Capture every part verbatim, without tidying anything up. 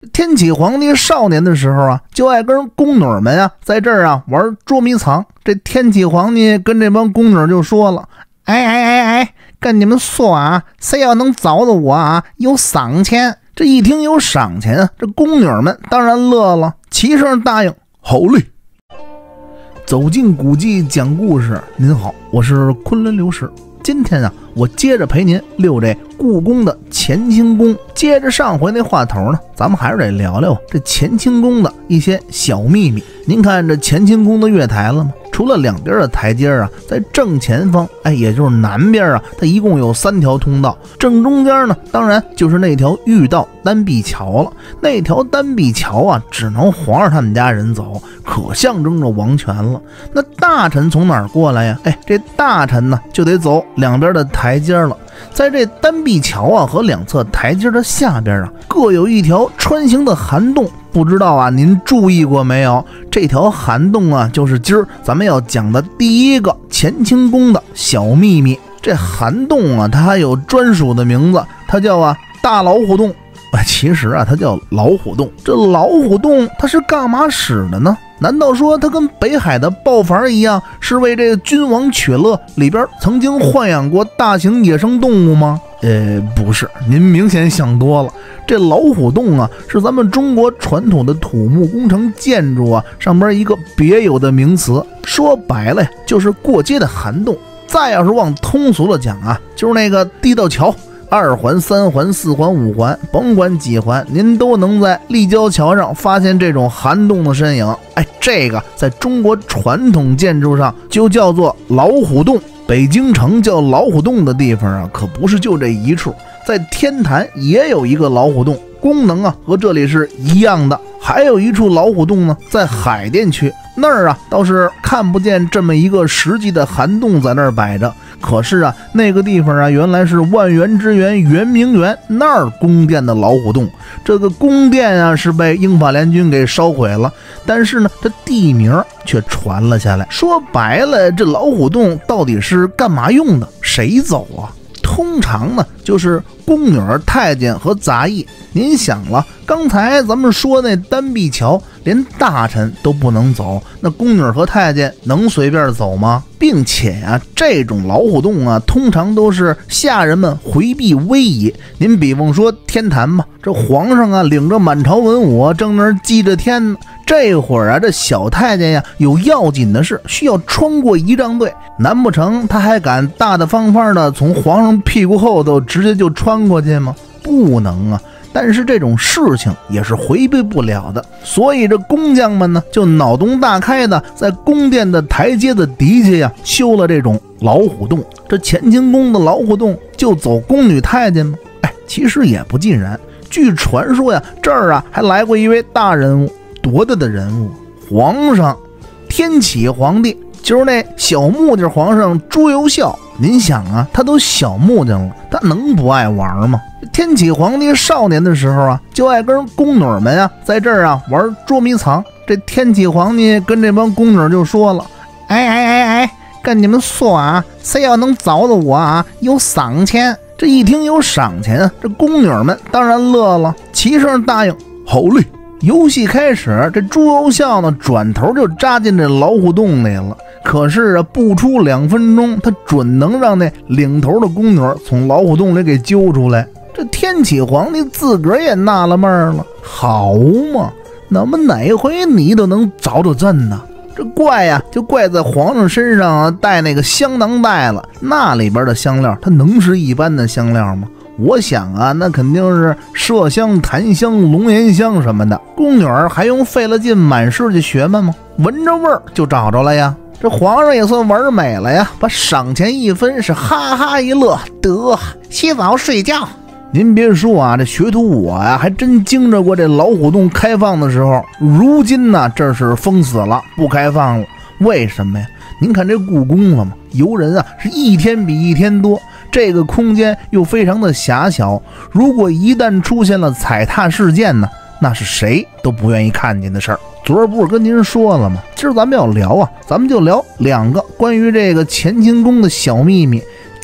天启皇帝少年的时候啊，就爱跟宫女们啊在这儿啊玩捉迷藏。这天启皇帝跟这帮宫女就说了：“哎哎哎哎，跟你们说啊，谁要能找着我啊，有赏钱。”这一听有赏钱，这宫女们当然乐了，齐声答应：“好嘞。”走进古迹讲故事，您好，我是昆仑流石。今天啊，我接着陪您溜这故宫的乾清宫。接着上回那话头呢，咱们还是得聊聊这乾清宫的一些小秘密。您看这乾清宫的月台了吗？除了两边的台阶啊，在正前方，哎，也就是南边啊，它一共有三条通道。正中间呢，当然就是那条御道单臂桥了。那条单臂桥啊，只能皇上他们家人走，可象征着王权了。那大臣从哪儿过来呀？哎，这大臣呢，就得走两边的台阶了。在这单臂桥啊和两侧台阶的下边啊，各有一条穿行的涵洞。不知道啊，您注意过没有？这条涵洞啊，就是今儿咱们要讲的第一个乾清宫的小秘密。这涵洞啊，它还有专属的名字，它叫啊大老虎洞。其实啊，它叫老虎洞。这老虎洞它是干嘛使的呢？难道说它跟北海的豹房一样，是为这个君王取乐，里边曾经豢养过大型野生动物吗？呃，不是，您明显想多了。这老虎洞啊，是咱们中国传统的土木工程建筑啊上边一个别有的名词，说白了就是过街的涵洞。再要是往通俗了讲啊，就是那个地道桥。二环、三环、四环、五环，甭管几环，您都能在立交桥上发现这种涵洞的身影。哎，这个在中国传统建筑上就叫做老虎洞。北京城叫老虎洞的地方啊，可不是就这一处，在天坛也有一个老虎洞，功能啊和这里是一样的。还有一处老虎洞呢，在海淀区那儿啊，倒是看不见这么一个实际的涵洞在那儿摆着。可是啊，那个地方啊，原来是万源之源圆明园那儿宫殿的老虎洞。这个宫殿啊，是被英法联军给烧毁了，但是呢，这地名却传了下来。说白了，这老虎洞到底是干嘛用的？谁走啊？通常呢，就是宫女、太监和杂役。您想了，刚才咱们说那单臂桥，连大臣都不能走，那宫女和太监能随便走吗？并且啊，这种老虎洞啊，通常都是下人们回避威仪。您比方说天坛吧，这皇上啊，领着满朝文武正那儿祭着天呢。这会儿啊，这小太监呀，有要紧的事需要穿过仪仗队，难不成他还敢大大方方的从皇上屁股后头直接就穿过去吗？不能啊。但是这种事情也是回避不了的，所以这工匠们呢，就脑洞大开的在宫殿的台阶的底下呀，修了这种老虎洞。这乾清宫的老虎洞就走宫女太监吗？哎，其实也不尽然。据传说呀，这儿啊还来过一位大人物。多大的人物？皇上天启皇帝，就是那小木匠皇上朱由校。您想啊，他都小木匠了，他能不爱玩吗？天启皇帝少年的时候啊，就爱跟宫女们啊在这儿啊玩捉迷藏。这天启皇帝跟这帮宫女就说了：“哎哎哎哎，跟你们说啊，谁要能找着我啊，有赏钱。”这一听有赏钱，这宫女们当然乐了，齐声答应：“好嘞。”游戏开始，这朱由校呢转头就扎进这老虎洞里了。可是啊，不出两分钟，他准能让那领头的宫女从老虎洞里给揪出来。这天启皇帝自个儿也纳了闷了，好嘛，那么哪回你都能找着朕呢？这怪呀，就怪在皇上身上啊带那个香囊袋了，那里边的香料，它能是一般的香料吗？我想啊，那肯定是麝香、檀香、龙涎香什么的。宫女儿还用费了劲满世界学问吗？闻着味儿就找着了呀。这皇上也算玩美了呀，把赏钱一分，是哈哈一乐，得洗澡睡觉。您别说啊，这学徒我呀、啊，还真经着过这老虎洞开放的时候。如今呢，这是封死了，不开放了。为什么呀？您看这故宫了吗？游人啊是一天比一天多，这个空间又非常的狭小，如果一旦出现了踩踏事件呢，那是谁都不愿意看见的事儿。昨儿不是跟您说了吗？今儿咱们要聊啊，咱们就聊两个关于这个乾清宫的小秘密。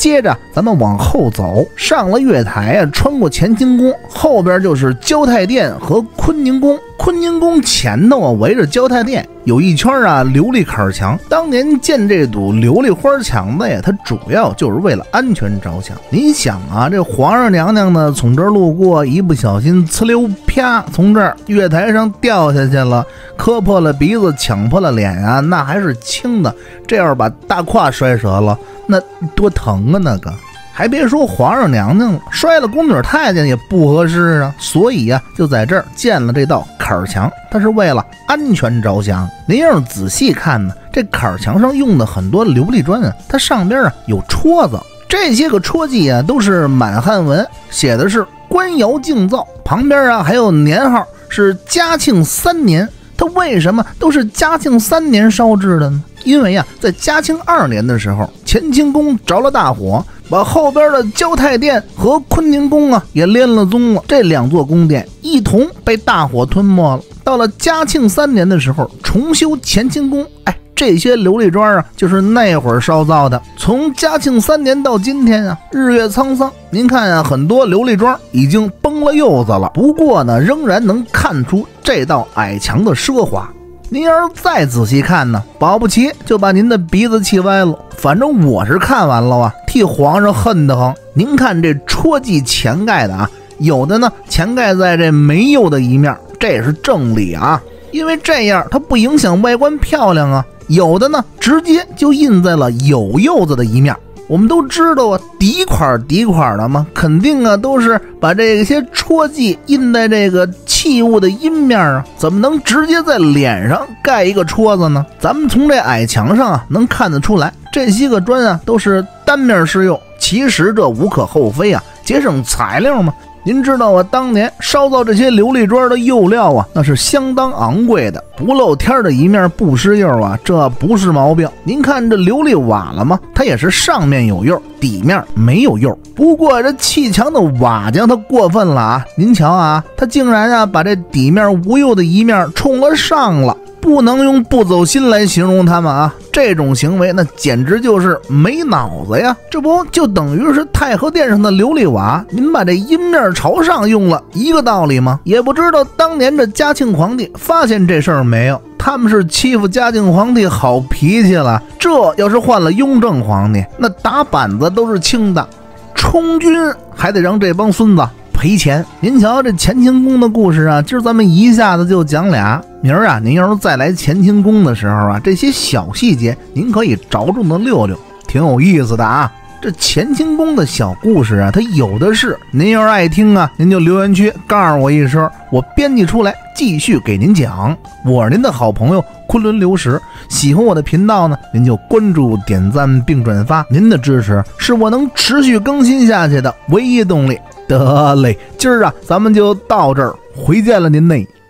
接着咱们往后走，上了月台啊，穿过乾清宫，后边就是交泰殿和坤宁宫。坤宁宫前头啊，围着交泰殿有一圈啊琉璃坎墙。当年建这堵琉璃花墙的呀，它主要就是为了安全着想。你想啊，这皇上娘娘呢从这儿路过，一不小心呲溜啪从这儿月台上掉下去了，磕破了鼻子，抢破了脸啊，那还是轻的。这要是把大胯摔折了，那多疼啊那个！还别说皇上娘娘了，摔了宫女太监也不合适啊。所以呀、啊，就在这儿建了这道坎墙，它是为了安全着想。您要是仔细看呢，这坎墙上用的很多琉璃砖啊，它上边啊有戳子，这些个戳记啊都是满汉文，写的是官窑敬造，旁边啊还有年号是嘉庆三年。它为什么都是嘉庆三年烧制的呢？因为啊，在嘉庆二年的时候，乾清宫着了大火，把后边的交泰殿和坤宁宫啊也连了宗了。这两座宫殿一同被大火吞没了。到了嘉庆三年的时候，重修乾清宫，哎，这些琉璃砖啊，就是那会儿烧造的。从嘉庆三年到今天啊，日月沧桑，您看啊，很多琉璃砖已经崩了釉子了。不过呢，仍然能看出这道矮墙的奢华。您要是再仔细看呢，保不齐就把您的鼻子气歪了。反正我是看完了啊，替皇上恨得慌。您看这戳记前盖的啊，有的呢前盖在这没釉的一面，这也是正理啊，因为这样它不影响外观漂亮啊。有的呢直接就印在了有釉子的一面。我们都知道啊，底款底款的嘛，肯定啊都是把这些戳记印在这个器物的阴面啊，怎么能直接在脸上盖一个戳子呢？咱们从这矮墙上啊能看得出来，这些个砖啊都是单面施釉，其实这无可厚非啊，节省材料嘛。您知道啊，当年烧造这些琉璃砖的釉料啊，那是相当昂贵的，不露天的一面不施釉啊，这不是毛病。您看这琉璃瓦了吗？它也是上面有釉，底面没有釉。不过这砌墙的瓦匠他过分了啊！您瞧啊，他竟然啊把这底面无釉的一面冲了上了。不能用不走心来形容他们啊！这种行为那简直就是没脑子呀！这不就等于是太和殿上的琉璃瓦，您把这阴面朝上用了一个道理吗？也不知道当年这嘉庆皇帝发现这事儿没有，他们是欺负嘉庆皇帝好脾气了。这要是换了雍正皇帝，那打板子都是轻的，充军还得让这帮孙子赔钱。您瞧这乾清宫的故事啊，今儿咱们一下子就讲俩。明儿啊，您要是再来乾清宫的时候啊，这些小细节您可以着重的溜溜，挺有意思的啊。这乾清宫的小故事啊，它有的是。您要是爱听啊，您就留言区告诉我一声，我编辑出来继续给您讲。我是您的好朋友昆仑流石，喜欢我的频道呢，您就关注、点赞并转发，您的支持是我能持续更新下去的唯一动力。得嘞，今儿啊，咱们就到这儿，回见了您嘞。